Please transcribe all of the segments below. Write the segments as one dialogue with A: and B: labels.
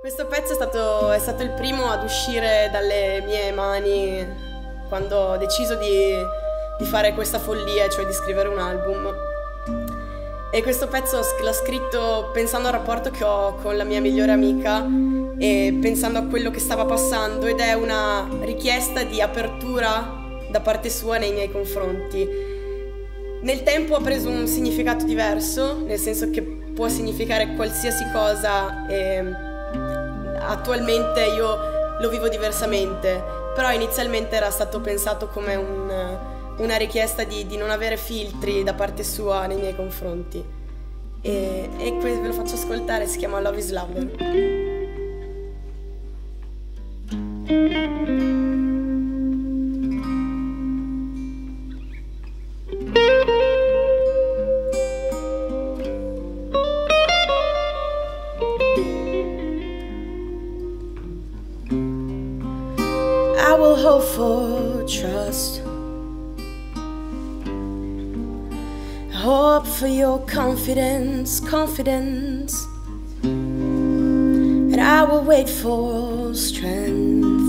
A: Questo pezzo è stato il primo ad uscire dalle mie mani quando ho deciso di fare questa follia, cioè di scrivere un album. E questo pezzo l'ho scritto pensando al rapporto che ho con la mia migliore amica e pensando a quello che stava passando, ed è una richiesta di apertura da parte sua nei miei confronti. Nel tempo ha preso un significato diverso, nel senso che può significare qualsiasi cosa e attualmente io lo vivo diversamente, però inizialmente era stato pensato come una richiesta di non avere filtri da parte sua nei miei confronti. E ve lo faccio ascoltare, si chiama Love is Louder. I will hope for trust. I hope for your confidence, and I will wait for strength.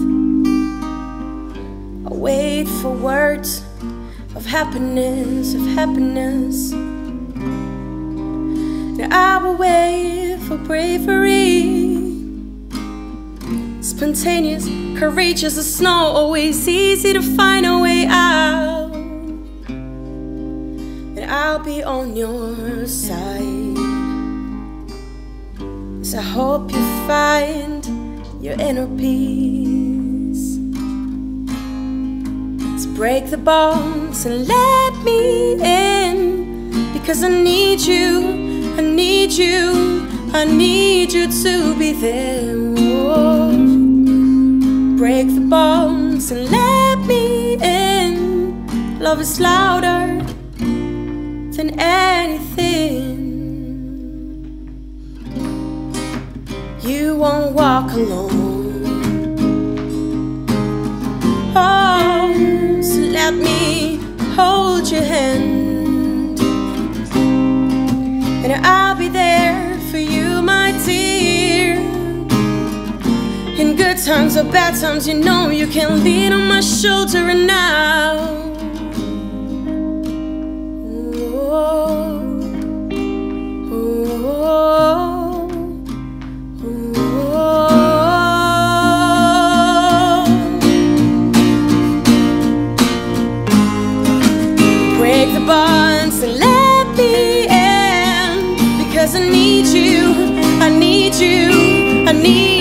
A: I'll wait for words of happiness, and I will wait for bravery, spontaneous, courageous as snow, always easy to find a way out. And I'll be on your side, so I hope you find your inner peace. So break the bonds and let me in, because I need you, I need you, I need you to be there. Whoa. Break the bonds and let me in. Love is louder than anything. You won't walk alone. Oh, so let me hold your hand, and I'll be there for you, my dear. In good times or bad times, you know you can lean on my shoulder. And now, oh, oh, oh, oh. Break the bonds and let me in, because I need you, I need you, I need you.